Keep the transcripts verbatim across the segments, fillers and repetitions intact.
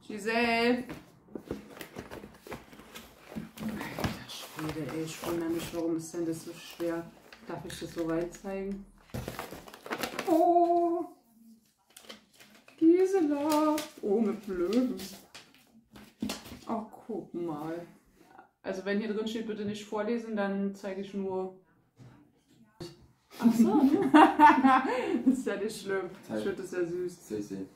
Giselle! Alter Schwede, ey, ich wundere mich, warum ist denn das so schwer? Darf ich das so weit zeigen? Oh! Gisela! Oh, mit Löwen. Oh, guck mal. Also wenn hier drin steht, bitte nicht vorlesen, dann zeige ich nur... Ach so, ne? Das ist ja nicht schlimm. Zeig. Ich finde das ja süß. Sehe ich sehen.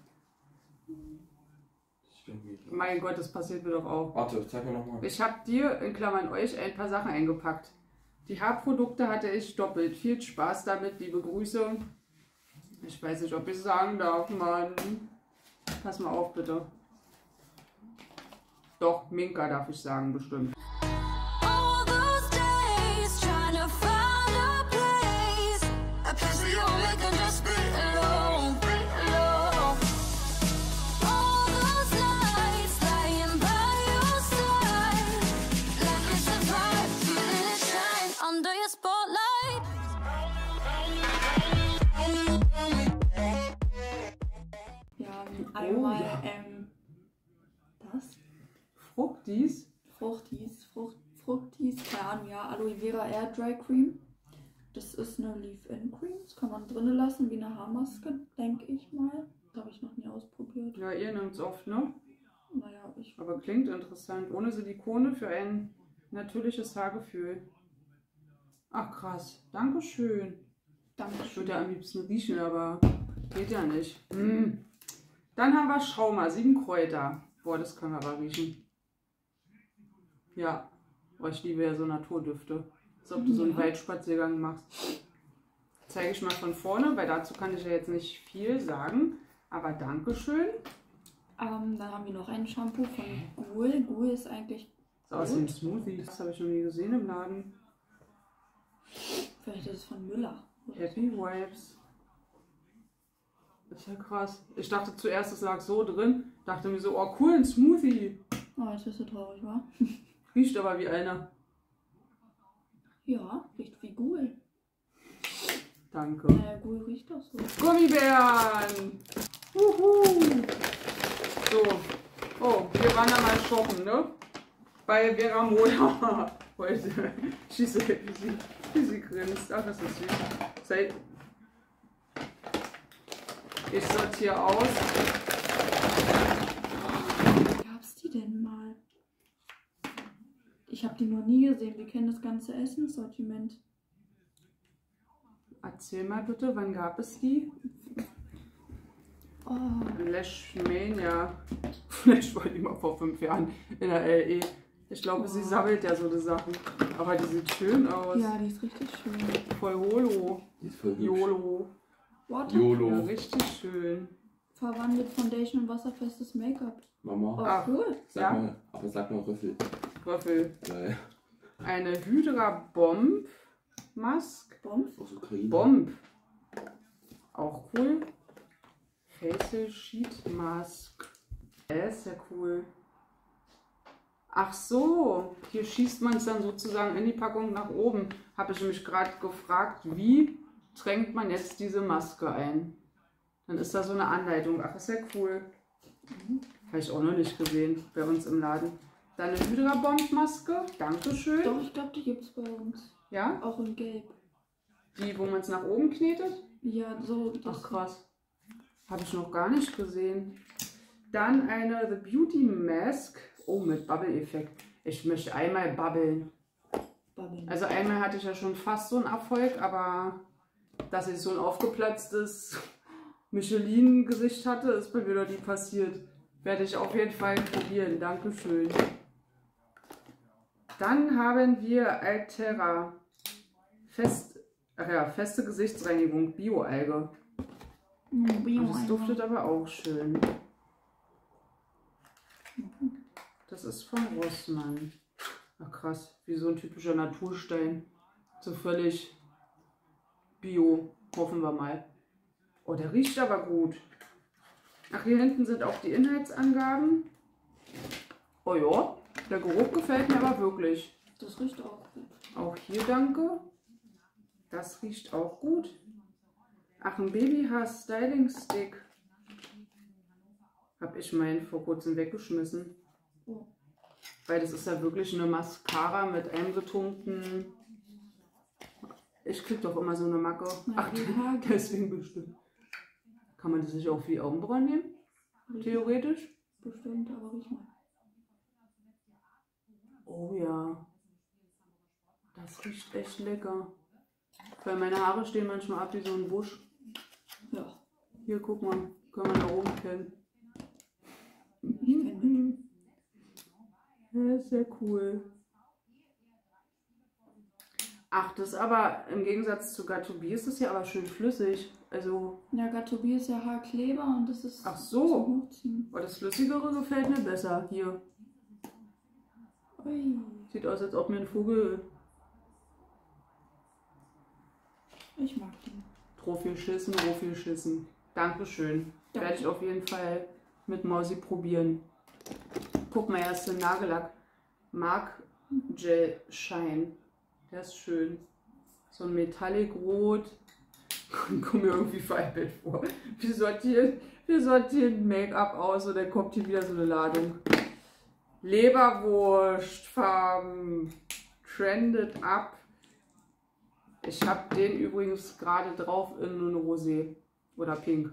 Mein Gott, das passiert mir doch auch. Warte, zeig mir nochmal. Ich habe dir, in Klammern euch, ein paar Sachen eingepackt. Die Haarprodukte hatte ich doppelt. Viel Spaß damit, liebe Grüße. Ich weiß nicht, ob ich sagen darf, Mann. Pass mal auf, bitte. Doch, Minka darf ich sagen, bestimmt. Einmal, Oh, ja. ähm, das? Fruchtis? Fruchtis, Frucht, Fruchtis, keine Ahnung, ja, Aloe Vera Air Dry Cream. Das ist eine Leave-In-Cream, das kann man drinnen lassen, wie eine Haarmaske, denke ich mal. Das habe ich noch nie ausprobiert. Ja, ihr nehmt es oft, ne? Naja, ich... Aber klingt interessant. Ohne Silikone für ein natürliches Haargefühl. Ach krass, Dankeschön. Ich Dankeschön. würde ja am liebsten riechen, aber geht ja nicht. Mm. Dann haben wir Schauma, sieben Kräuter. Boah, das können wir aber riechen. Ja, boah, ich liebe ja so Naturdüfte. Als ob du so einen Ja. Waldspaziergang machst. Zeige ich mal von vorne, weil dazu kann ich ja jetzt nicht viel sagen. Aber Dankeschön. Ähm, dann haben wir noch ein Shampoo von Ghoul. Ghoul ist eigentlich... Das ist aus dem Smoothie. Das habe ich noch nie gesehen im Laden. Vielleicht ist es von Müller. Happy Vibes. Das ist ja krass. Ich dachte zuerst, es lag so drin. Dachte mir so, oh cool, ein Smoothie. Oh, jetzt bist du traurig, wa? Riecht aber wie einer. Ja, riecht wie Ghoul. Danke. Naja, Ghoul riecht doch so. Gummibären! Uhu. So. Oh, wir waren da mal shoppen, ne? Bei Vera Mola. Heute. Schieße, wie sie, wie sie grinst. Ach, das ist süß. Seit ich sortiere aus. Gab's die denn mal? Ich habe die noch nie gesehen. Wir kennen das ganze Essenssortiment. Erzähl mal bitte, wann gab es die? Oh, Lashmania. Vielleicht war die mal vor fünf Jahren in der L E. Ich glaube, sie sammelt ja so eine Sachen. Aber die sieht schön aus. ja, die ist richtig schön. Voll Holo. Die ist voll hübsch. YOLO. Water Ja, YOLO. richtig schön. verwandelt Foundation und wasserfestes Make-up. Mama, Oh, Ah. cool. sag Ja? mal, aber sag mal Rüffel. Röffel. Geil. Eine Hydra Bomb Mask. Bomb. Aus Ukraine. Bomb. Auch cool. Facial Sheet Mask. Der ist ja cool. Ach so, hier schießt man es dann sozusagen in die Packung nach oben. Habe ich mich gerade gefragt, wie tränkt man jetzt diese Maske ein? Dann ist da so eine Anleitung. Ach, ist ja cool. Mhm. Habe ich auch noch nicht gesehen bei uns im Laden. Dann eine Hydra Bomb Maske. Dankeschön. Doch, ich glaube, die gibt es bei uns. Ja, Auch in Gelb. die, wo man es nach oben knetet. Ja, so. Ach Das krass. Habe ich noch gar nicht gesehen. Dann eine The Beauty Mask. Oh, mit Bubble-Effekt. Ich möchte einmal babbeln. Babbeln. Also einmal hatte ich ja schon fast so einen Erfolg, aber dass ich so ein aufgeplatztes Michelin-Gesicht hatte, ist bei mir noch nie passiert. Werde ich auf jeden Fall probieren. Dankeschön. Dann haben wir Altera. Fest, ach ja, feste Gesichtsreinigung, Bio-Alge. Mm, Bio Das duftet aber auch schön. Das ist von Rossmann. Ach krass, wie so ein typischer Naturstein. So völlig bio, hoffen wir mal. Oh, der riecht aber gut. Ach, hier hinten sind auch die Inhaltsangaben. Oh ja, der Geruch gefällt mir aber wirklich. Das riecht auch gut. Auch hier danke. Das riecht auch gut. Ach, ein Babyhaar Styling Stick. Habe ich meinen vor kurzem weggeschmissen. Oh. Weil das ist ja wirklich eine Mascara mit eingetunkten. Ich krieg doch immer so eine Macke. Ja, Ach, die Haare. deswegen bestimmt. Kann man das sich auch für die Augenbrauen nehmen? Theoretisch? Bestimmt, aber riech mal. Oh ja. Das riecht echt lecker. Weil meine Haare stehen manchmal ab wie so ein Busch. Ja. Hier, guck mal. Können wir da oben kennen. Ich kenne Ja, ist sehr cool. Ach, das ist aber im Gegensatz zu Gatoubi ist das ja aber schön flüssig. Also, Ja, Gatoubi ist ja Haarkleber und das ist ach so. zum Hochziehen. Oh, das Flüssigere gefällt mir besser. Hier. Ui. Sieht aus, als ob mir ein Vogel Ich mag den. drauf geschissen, drauf geschissen. Dankeschön. Danke. Werde ich auf jeden Fall mit Mausi probieren. Guck mal, erst den Nagellack. Mark Gel Shine. Der ist schön. So ein Metallic Rot. Kommt mir irgendwie veraltet vor. Wir sortieren, wir sortieren Make-up aus und dann kommt hier wieder so eine Ladung. Leberwurstfarben. Trended up. Ich habe den übrigens gerade drauf in eine Rosé oder Pink.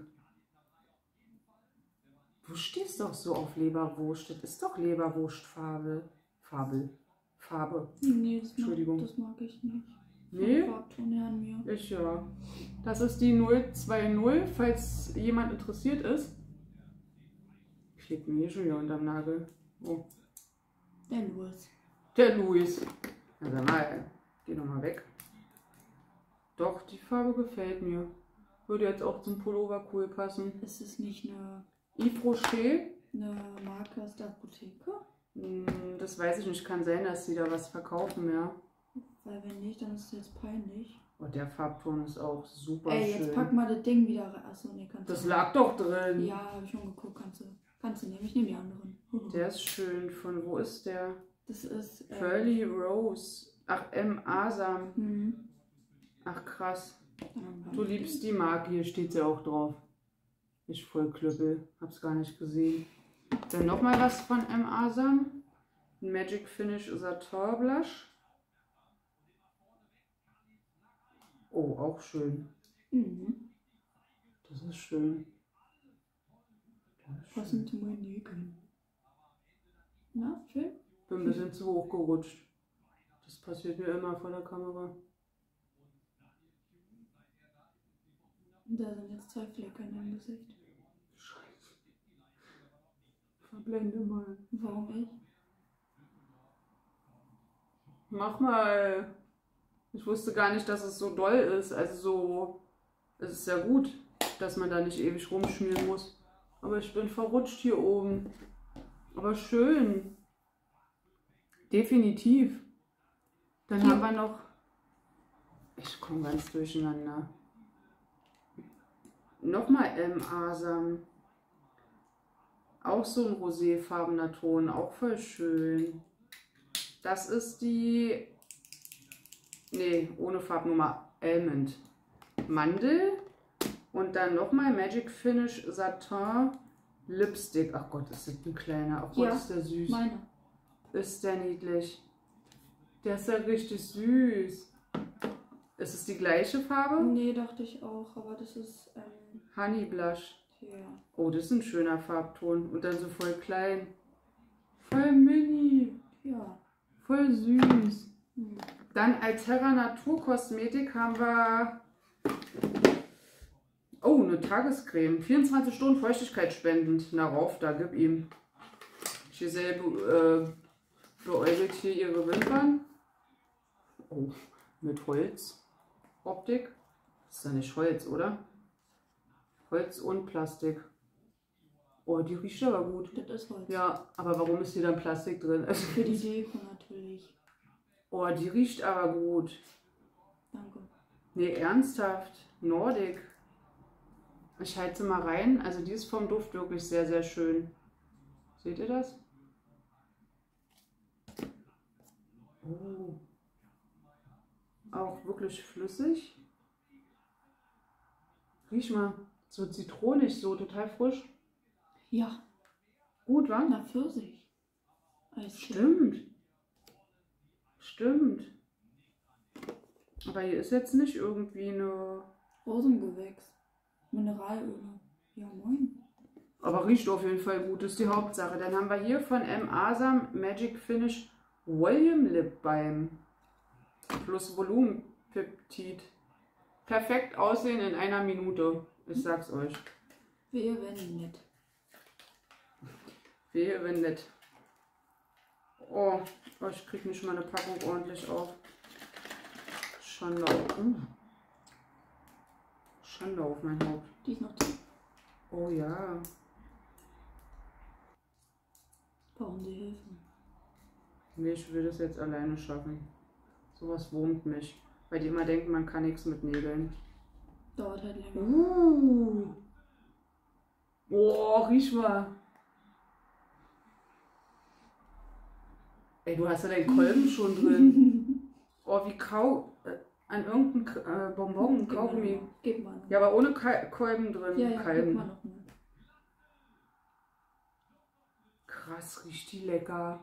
Du stehst doch so auf Leberwurst. Das ist doch Leberwurstfarbe. Farbe. Farbe. Nee, das mag, Entschuldigung. das mag ich nicht. Nee? Vom Farbton her an mir. Ich ja. Das ist die null zwei null, falls jemand interessiert ist. Klebt mir hier schon wieder unterm Nagel. Oh. Der Louis. Der Luis. Na sag mal, geh doch mal weg. Doch, die Farbe gefällt mir. Würde jetzt auch zum Pullover cool passen. Ist es nicht eine, Yves Rocher. eine Marke aus der Apotheke? Hm, das weiß ich nicht. Kann sein, dass sie da was verkaufen, ja. Weil wenn nicht, dann ist es jetzt peinlich. Oh, der Farbton ist auch super Ey, schön. jetzt pack mal das Ding wieder rein. Achso, nee, kannst Das du. lag doch drin. Ja, hab ich schon geguckt. Kannst du, kannst du nehmen. Ich nehme die anderen. Der ist schön. Von wo ist der? Das ist. ähm, Pearly Rose. Ach, M. Asam. Hm. Ach, krass. Ähm, Du liebst die Marke. Hier steht sie auch drauf. Ich voll Klöppel. Hab's gar nicht gesehen. Dann nochmal was von M. Asam. Magic Finish Satin Blush. Oh, auch schön. Mhm. Das ist schön. Das ist schön. Passend zu meinen Nägeln. Na, schön? Bin ein bisschen zu hoch gerutscht. Das passiert mir immer vor der Kamera. Da sind jetzt zwei Flecke in deinem Gesicht. Scheiße. Verblende mal. Warum ich? Mach mal. Ich wusste gar nicht, dass es so doll ist. Also so. Es ist ja gut, dass man da nicht ewig rumschmieren muss. Aber ich bin verrutscht hier oben. Aber schön. Definitiv. Dann Hier. haben wir noch. Ich komme ganz durcheinander. Nochmal M. Asam. Auch so ein roséfarbener Ton. Auch voll schön. Das ist die. Nee, ohne Farbnummer. Almond. Mandel. Und dann nochmal Magic Finish Satin Lipstick. Ach Gott, ist das ein kleiner. Ach Gott, Ja, ist der süß. Meine. Ist der niedlich. Der ist ja richtig süß. Ist es die gleiche Farbe? Nee, dachte ich auch, aber das ist. Ähm, Honey Blush. ja. Oh, das ist ein schöner Farbton. Und dann so voll klein. Voll mini. Ja. Voll süß. Hm. Dann Altera Naturkosmetik haben wir. Oh, eine Tagescreme. vierundzwanzig Stunden Feuchtigkeit spendend. Na rauf, da gib ihm. Giselle äh, beäugelt hier ihre Wimpern. Oh, mit Holzoptik. Das ist ja nicht Holz, oder? Holz und Plastik. Oh, die riecht aber gut. Das ist Holz. Ja, aber warum ist hier dann Plastik drin? Also, Für die Deko natürlich. oh, die riecht aber gut. Danke. Nee, ernsthaft. Nordic. Ich halte sie mal rein. Also die ist vom Duft wirklich sehr, sehr schön. Seht ihr das? Oh. Auch wirklich flüssig. Riech mal. So zitronig, so total frisch. Ja. Gut, wa? Na, Pfirsich. Eistee. Stimmt. Stimmt. Aber hier ist jetzt nicht irgendwie eine... Rosengewächs. Mineralöle. Ja, moin. Aber riecht auf jeden Fall gut, ist die Hauptsache. Dann haben wir hier von M. Asam Magic Finish Volume Lip Balm. Plus Volumenpeptid. Perfekt aussehen in einer Minute. Ich sag's euch. Wehe, wenn nicht. Wehe, wenn nicht. Oh, oh, ich krieg nicht mal eine Packung ordentlich auf. Schande auf. Uh. Schande auf mein Haupt. Die ist noch drin. Oh ja. Brauchen Sie Hilfe? Nee, ich will das jetzt alleine schaffen. Sowas wurmt mich. Weil die immer denken, man kann nichts mit Nägeln. Dauert halt länger. Uh. Boah, riech mal. Ey, du hast ja deinen Kolben schon drin. Oh, wie Kau... Äh, an irgendeinem äh, Bonbon, Gib mal Kaugummi. noch mal. Gib mal noch. Ja, aber ohne Kal Kolben drin. Ja, ja, Kalben. gib mal noch mal. Krass, riecht die lecker.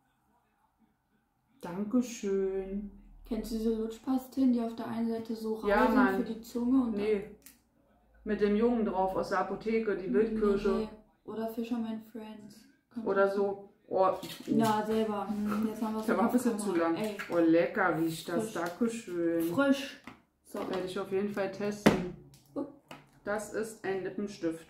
Dankeschön. Kennst du diese Lutschpastillen, die auf der einen Seite so rau Ja, sind Mann. für die Zunge? Und Nee. Mit dem Jungen drauf aus der Apotheke, die Wildkirsche. Nee. Oder Fisherman Friends. Kann Oder man- so. Oh, Ja, selber. Hm, Jetzt haben wir es der war ein bisschen zu lang. Ey, Oh, lecker riecht das. Frisch. Dankeschön. frisch. So. Werde ich auf jeden Fall testen. Oh. Das ist ein Lippenstift.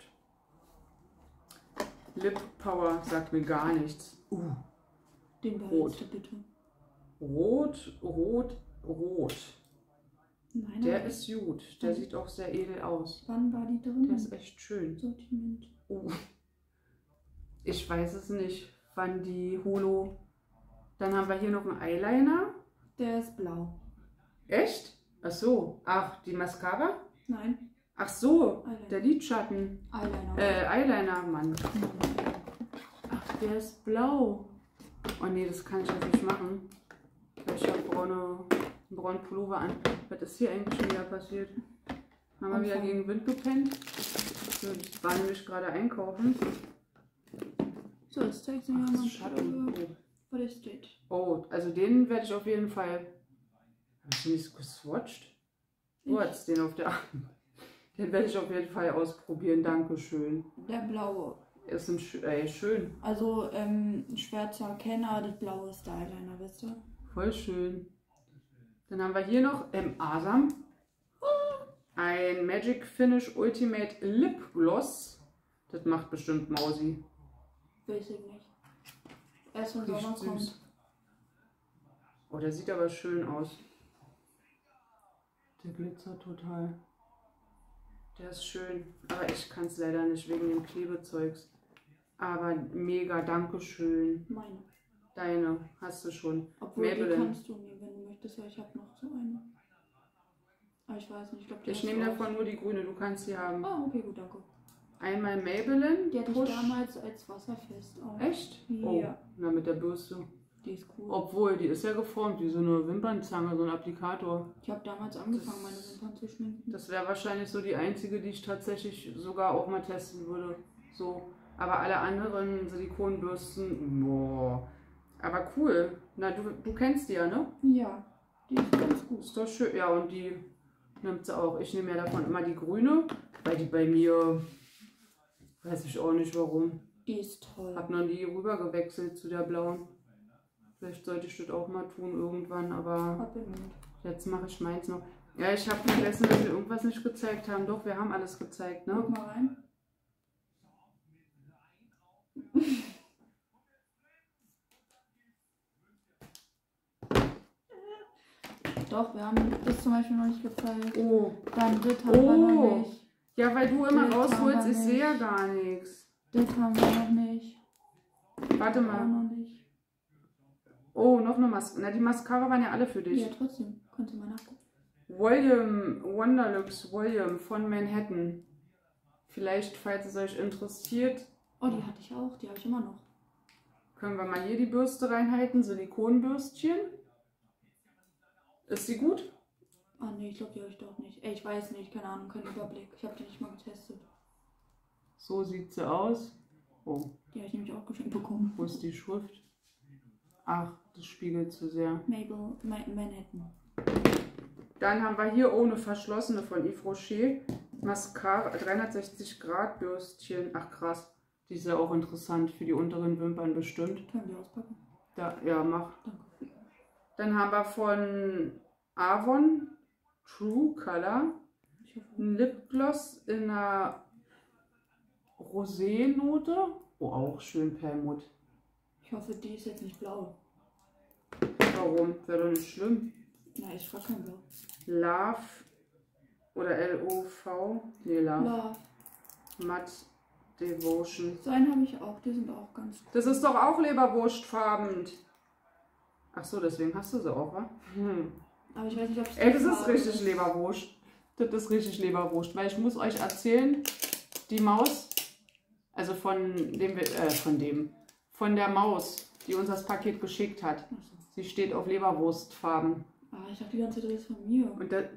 Lip Power sagt mir gar nichts. Uh. Den Rot. behältst du bitte. Rot, rot, rot. Nein, Der aber ist gut. Der Mhm. sieht auch sehr edel aus. wann war die drin? Der ist echt schön. Sortiment. Oh. Ich weiß es nicht, wann die Holo. Dann haben wir hier noch einen Eyeliner. Der ist blau. Echt? Ach so. Ach, die Mascara? Nein, Ach so, Eyeliner. der Lidschatten. Eyeliner. Äh, Eyeliner, Mann. Ach, der ist blau. Oh nee, das kann ich jetzt nicht machen. Weil ich habe braune, einen braunen Pullover an. Was ist hier eigentlich schon wieder passiert? Haben wir wieder Anfang. gegen Wind gepennt? So, ich war nämlich gerade einkaufen. So, jetzt zeigst du mir Ach, mal, Schatten. was da steht. Oh, also den werde ich auf jeden Fall. Habe ich den nicht geswatcht? Du hattest den auf der Hand. Den werde ich auf jeden Fall ausprobieren. Dankeschön. Der blaue. Ist ein sch ey, schön. Also, ähm, schwer zu erkennen, aber das blaue ist der Eyeliner, wisst ihr? Voll schön. Dann haben wir hier noch M. Asam. Ein Magic Finish Ultimate Lip Gloss. Das macht bestimmt Mausi. Weiß ich nicht. Erst wenn Riecht Sommer süß. kommt. Oh, der sieht aber schön aus. Der glitzert total. Der ist schön. Aber ich kann es leider nicht wegen dem Klebezeugs. Aber mega, Dankeschön. Meine. Deine hast du schon. Obwohl, die Maybelline. kannst du nehmen, wenn du möchtest, weil ich habe noch so eine. Aber ich weiß nicht, ich glaube, die Ich hast nehme du auch. davon nur die grüne, du kannst sie haben. Ah, okay, gut, danke. Einmal Maybelline. Die hatte ich Push. damals als wasserfest auch. Echt? Ja. Oh, na mit der Bürste. Die ist cool. Obwohl, die ist ja geformt wie so eine Wimpernzange, so ein Applikator. Ich habe damals angefangen, Das- meine Wimpern zu schminken. Das wäre wahrscheinlich so die einzige, die ich tatsächlich sogar auch mal testen würde. So. Aber alle anderen Silikonbürsten, boah. Aber cool. Na, du, du kennst die ja, ne? Ja, die ist ganz gut. Ist doch schön. Ja, und die nimmt sie auch. Ich nehme ja davon immer die grüne, weil die bei mir, weiß ich auch nicht warum. Die ist toll. Hab noch nie rüber gewechselt zu der blauen. Vielleicht sollte ich das auch mal tun irgendwann, aber Hab im Mund. jetzt mache ich meins noch. Ja, ich habe vergessen, dass wir irgendwas nicht gezeigt haben. Doch, wir haben alles gezeigt, ne? Guck mal rein. Doch, wir haben das zum Beispiel noch nicht gezeigt. Oh. Dann das haben wir noch Oh. nicht. Ja, weil du immer Das rausholst, haben wir ich sehe ja nicht. gar nichts. Das haben wir noch nicht. Warte Auch mal. noch nicht. Oh, noch eine Mascara. Na, die Mascara waren ja alle für dich. Ja, trotzdem. Kannst du mal nachgucken. Volume, Wonderlux Volume von Manhattan. Vielleicht, falls es euch interessiert, Oh, die hatte ich auch. Die habe ich immer noch. können wir mal hier die Bürste reinhalten. Silikonbürstchen. Ist sie gut? Ah, nee, ich glaube, die habe ich doch nicht. Ey, ich weiß nicht. Keine Ahnung, kein Überblick. Ich habe die nicht mal getestet. So sieht sie aus. Oh, Die habe ich nämlich auch geschenkt bekommen. wo ist die Schrift? Ach, das spiegelt zu sehr. Mabel Ma Manhattan. Dann haben wir hier ohne verschlossene von Yves Rocher. Mascara, dreihundertsechzig Grad Bürstchen. Ach krass, die ist ja auch interessant für die unteren Wimpern bestimmt. Können wir auspacken? Da, ja, mach. Danke. Dann haben wir von Avon True Color Ich hoffe. ein Lipgloss in einer Rosé-Note. Oh, auch schön Perlmutt. Ich hoffe, die ist jetzt nicht blau. Warum? Wäre doch nicht schlimm. Na, ich frage kein Blau. Love oder L O V. Nee, Love. Love. Matte Devotion. So einen habe ich auch. Die sind auch ganz cool. Das ist doch auch leberwurstfarben. Ach so, deswegen hast du sie auch, wa? Hm. Aber ich weiß nicht, ob es Ey, das die ist Farbe richtig Leberwurst. Das ist richtig Leberwurst. Weil ich muss euch erzählen, die Maus, also von dem, äh, von dem, von der Maus, die uns das Paket geschickt hat. Ach so. Sie steht auf Leberwurstfarben. Ah, ich dachte die ganze Zeit, das ist von mir. Und das,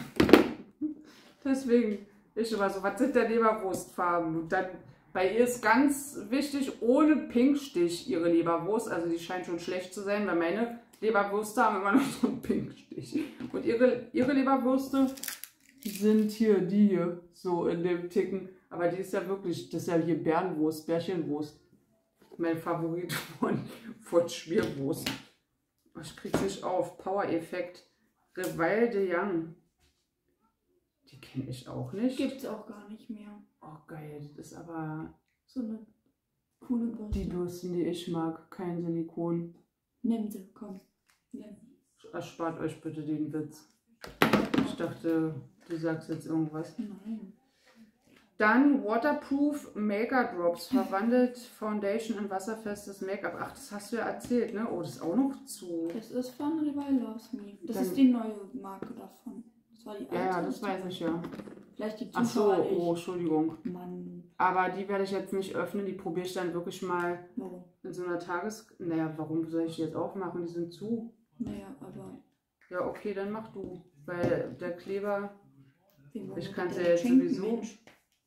deswegen ist immer so, was sind denn Leberwurstfarben? Und dann, bei ihr ist ganz wichtig, ohne Pinkstich ihre Leberwurst. Also die scheint schon schlecht zu sein, weil meine Leberwürste haben immer noch so einen Pinkstich. Und ihre, ihre Leberwürste sind hier, die hier, so in dem Ticken. Aber die ist ja wirklich, das ist ja hier Bärenwurst, Bärchenwurst. Mein Favorit von, von Schmierwurst. Ich krieg's nicht auf. Power-Effekt. Reval de Young. Die kenne ich auch nicht. Gibt's auch gar nicht mehr. Oh geil, das ist aber So eine coole Bürste. die Bürsten, die ich mag. Kein Silikon. Nimm sie, komm. Nimm. Erspart euch bitte den Witz. Ich dachte, du sagst jetzt irgendwas. Nein. Dann Waterproof Make-up Drops. Verwandelt Foundation in wasserfestes Make-up. Ach, das hast du ja erzählt, ne? Oh, das ist auch noch zu. Das ist von Revive Loves Me. Das Dann- ist die neue Marke davon. Das war die alte. Ja, ja, das weiß ich ja. Vielleicht die Ach so, Zuschauer oh, nicht. Entschuldigung. Mann, Aber die werde ich jetzt nicht öffnen. Die probiere ich dann wirklich mal warum? in so einer Tages... Naja, warum soll ich die jetzt aufmachen? Die sind zu. Naja, aber Ja, okay, dann mach du. Weil der Kleber... wem Ich wollen kann's wir ja denn jetzt schenken, sowieso. Mensch?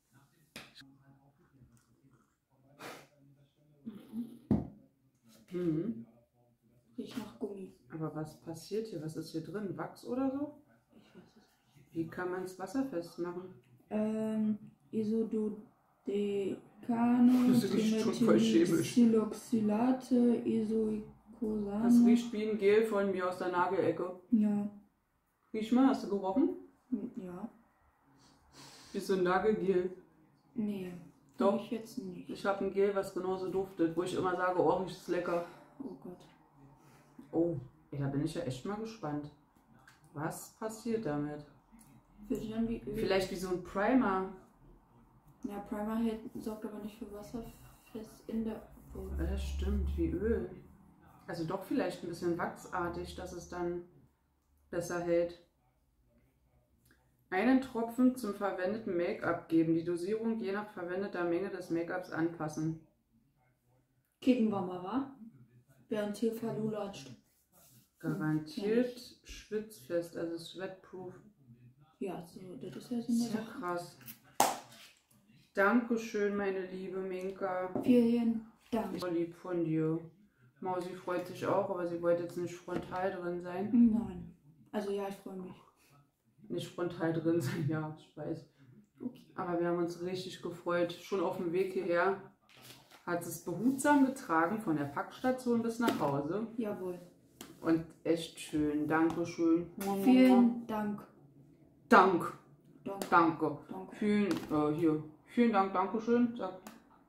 Mhm. Riecht nach Gummi. Aber was passiert hier? Was ist hier drin? Wachs oder so? Ich weiß es nicht. Wie kann man es wasserfest machen? Ähm, Isododecane, Das riecht schon voll chemisch. Siloxylate, Das Isoicosane. riecht wie ein Gel von mir aus der Nagelecke. Ja, Riech mal, hast du gerochen? hm, ja. Wie so ein Nagelgel. Nee, Doch. ich jetzt nicht. Ich habe ein Gel, was genauso duftet, wo ich immer sage, oh, riecht es lecker. Oh Gott. Oh, ey, da bin ich ja echt mal gespannt. Was passiert damit? Fühlt sich an wie Öl. Vielleicht wie so ein Primer. Ja, Primer hält, sorgt aber nicht für wasserfest in der. Oh. Ja, stimmt, wie Öl. Also doch vielleicht ein bisschen wachsartig, dass es dann besser hält. Einen Tropfen zum verwendeten Make-up geben. Die Dosierung je nach verwendeter Menge des Make-ups anpassen. Kicken wir mal, wa? Während hier verlulatscht. Garantiert schwitzfest, also sweatproof. Ja, so, das ist ja so eine Sehr Sache. krass. Dankeschön, meine liebe Minka. Vielen Dank. So lieb von dir. Mausi freut sich auch, aber sie wollte jetzt nicht frontal drin sein. Nein. Also ja, ich freue mich. Nicht frontal drin sein, ja, ich weiß. Okay. Aber wir haben uns richtig gefreut. Schon auf dem Weg hierher hat es behutsam getragen von der Packstation bis nach Hause. Jawohl. Und echt schön. Dankeschön. Vielen Dank. Dank. Dank. Danke. Danke. Vielen, äh, hier. Vielen Dank, Dankeschön. Sag.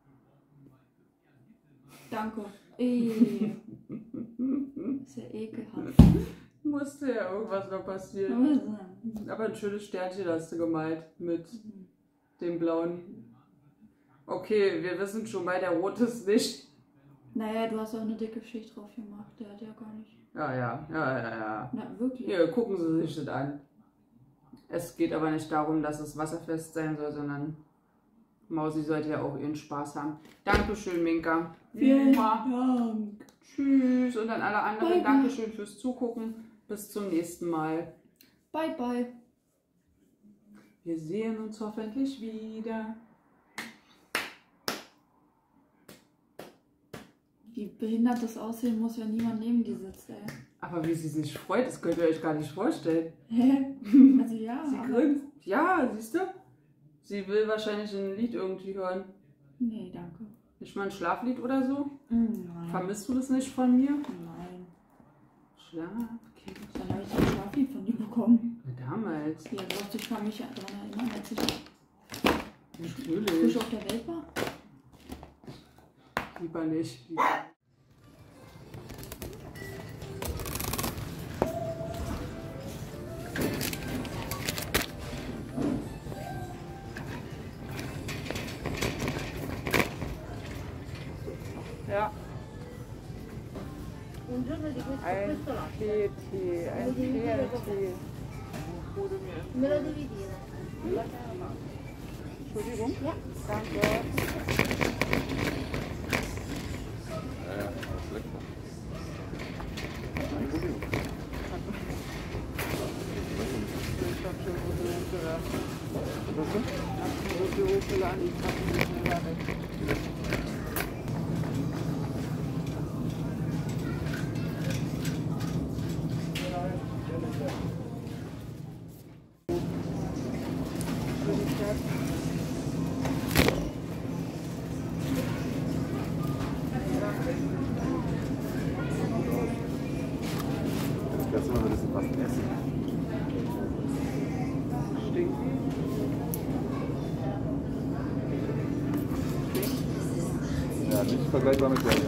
Danke. Ey. Ist ja ekelhaft. Musste ja irgendwas noch passieren. Aber ein schönes Sternchen hast du gemalt mit dem blauen. Okay, wir wissen schon mal, der rote ist nicht. Naja, du hast auch eine dicke Schicht drauf gemacht. Der hat ja gar nicht. Ja, ja, ja, ja, ja. Na, wirklich. Hier, gucken Sie sich das an. Es geht aber nicht darum, dass es wasserfest sein soll, sondern Mausi sollte ja auch ihren Spaß haben. Dankeschön, Minka. Vielen Mua. Dank. Tschüss. Und an alle anderen, Bye, bye. Dankeschön fürs Zugucken. Bis zum nächsten Mal. Bye, bye. Wir sehen uns hoffentlich wieder. Wie behindert das aussehen muss, wenn niemand neben dir sitzt, ey. Aber wie sie sich freut, das könnt ihr euch gar nicht vorstellen. Hä? Also ja. Sie aber... grinst. Ja, siehst du? Sie will wahrscheinlich ein Lied irgendwie hören. Nee, danke. Nicht mal ein Schlaflied oder so? Nein. Vermisst du das nicht von mir? Nein. Schlafkind. Dann habe ich ein Schlaflied von dir bekommen. Ja, damals. Ja, du hast dich kann mich daran erinnern, als ich Natürlich. frisch auf der Welt war. Lieber nicht. Ja. Ein P T, ein P N T. Me lo devi dire. Entschuldigung? Ja. Danke. Ja, ja, das ist lecker. Ich hab schon gute hochgeladen. Was ist das? Ich hab schon gute hochgeladen, ich hab schon nicht mehr weg. Jetzt müssen wir ein bisschen was essen. Stinken. Ja, nicht vergleichbar mit der hier.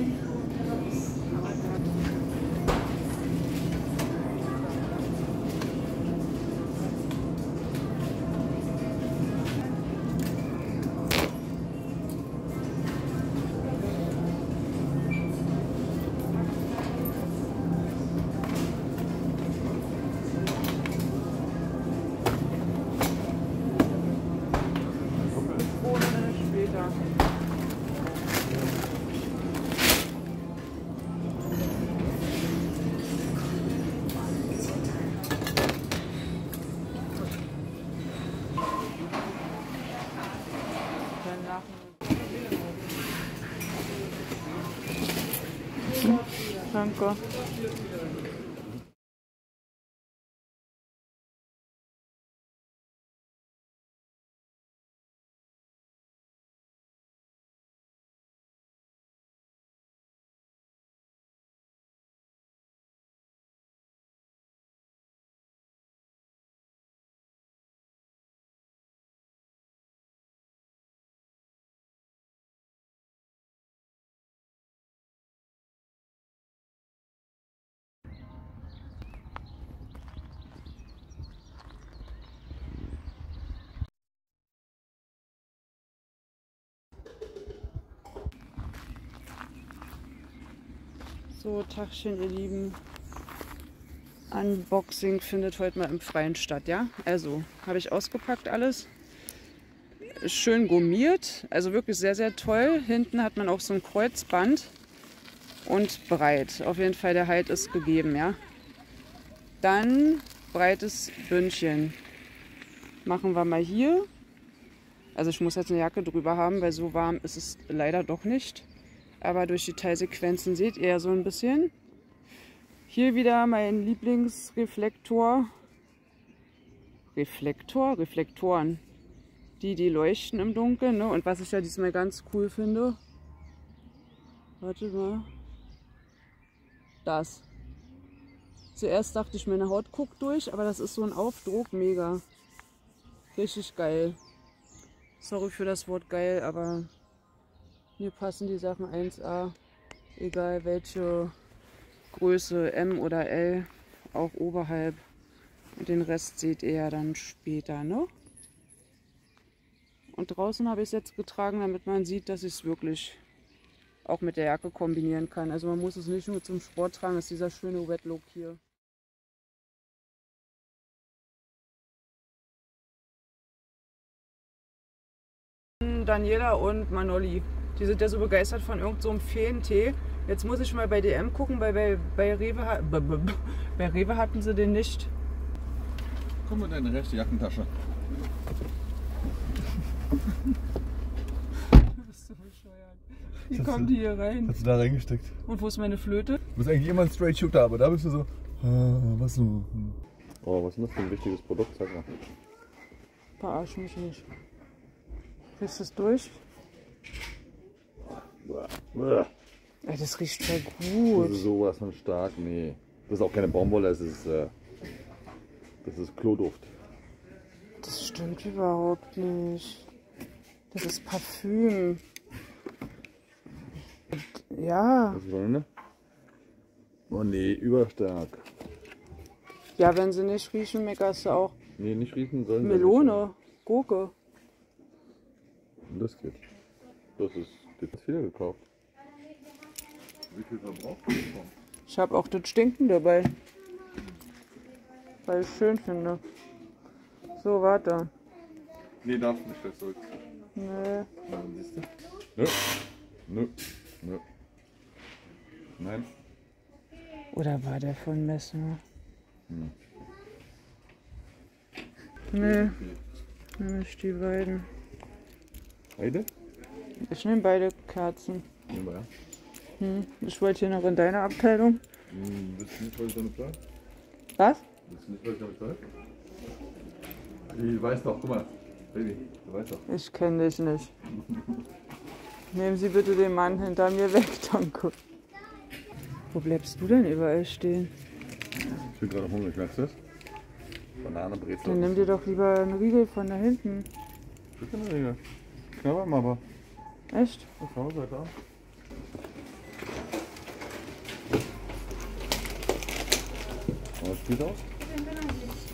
Ohne später. Danach. Danke. So, Tagchen, ihr Lieben. Unboxing findet heute mal im Freien statt, ja? Also, habe ich ausgepackt alles. Ist schön gummiert, also wirklich sehr, sehr toll. Hinten hat man auch so ein Kreuzband und breit. Auf jeden Fall, der Halt ist gegeben, ja? Dann breites Bündchen. Machen wir mal hier. Also ich muss jetzt eine Jacke drüber haben, weil so warm ist es leider doch nicht. Aber durch die Teilsequenzen seht ihr ja so ein bisschen. Hier wieder mein Lieblingsreflektor. Reflektor? Reflektoren. Die, die leuchten im Dunkeln. Ne? Und was ich ja diesmal ganz cool finde. Warte mal. Das. Zuerst dachte ich, meine Haut guckt durch, aber das ist so ein Aufdruck. Mega. Richtig geil. Sorry für das Wort geil, aber mir passen die Sachen eins A. Egal welche Größe, M oder L, auch oberhalb. Und den Rest seht ihr ja dann später, ne? Und draußen habe ich es jetzt getragen, damit man sieht, dass ich es wirklich auch mit der Jacke kombinieren kann. Also man muss es nicht nur zum Sport tragen, das ist dieser schöne Wet Look hier. Daniela und Manoli, die sind ja so begeistert von irgendeinem so Feentee. Jetzt muss ich mal bei D M gucken, weil bei, bei, Rewe, bei Rewe hatten sie den nicht. Komm in deine rechte Jackentasche. Du bist so bescheuert. Wie hast kommt du- die hier rein? Hast du da reingesteckt? Und wo ist meine Flöte? Du bist eigentlich immer ein Straight Shooter, aber da bist du so. Ah, was so. hm. Oh, was ist denn das für ein wichtiges Produkt? Sag mal. Verarsch mich nicht. Kriegst du es durch? Uah. Ey, das riecht voll Das gut. ist sowas von stark. Nee. Das ist auch keine Baumwolle, das ist, äh, das ist Kloduft. Das stimmt überhaupt nicht. Das ist Parfüm. Ja. Was ist das, ne? Oh nee, überstark. Ja, wenn sie nicht riechen, meckerst du auch. Nee, nicht riechen sollen. sie Melone, Gurke. nicht. Das geht. Das ist jetzt wieder gekauft. Wie viel verbraucht du davon? Ich habe auch das Stinken dabei. Weil ich es schön finde. So, warte. Nee, darfst nicht, das sollst Nee. du. Siehst du? Nö. Nö. Nö. Nein. Oder war der von Messner? Hm. Nee, nicht die beiden. Beide? Ich nehme beide Kerzen. Nehmen wir, ja. Hm. Ich wollte hier noch in deine Abteilung. Hm, willst du nicht, was ich damit sage? Was? Willst du nicht, was ich damit sage? Ich weiß doch, guck mal. Baby, du weißt doch. Ich kenne dich nicht. Nehmen Sie bitte den Mann hinter mir weg, danke. Wo bleibst du denn überall stehen? Ich bin gerade hungrig, merkst du das? Banane, Brezel. Dann nimm dir doch lieber einen Riegel von da hinten. Bitte eine Regel. Knabber mal, aber. Echt? Was haben wir heute Abend? Oh, das spielt aus?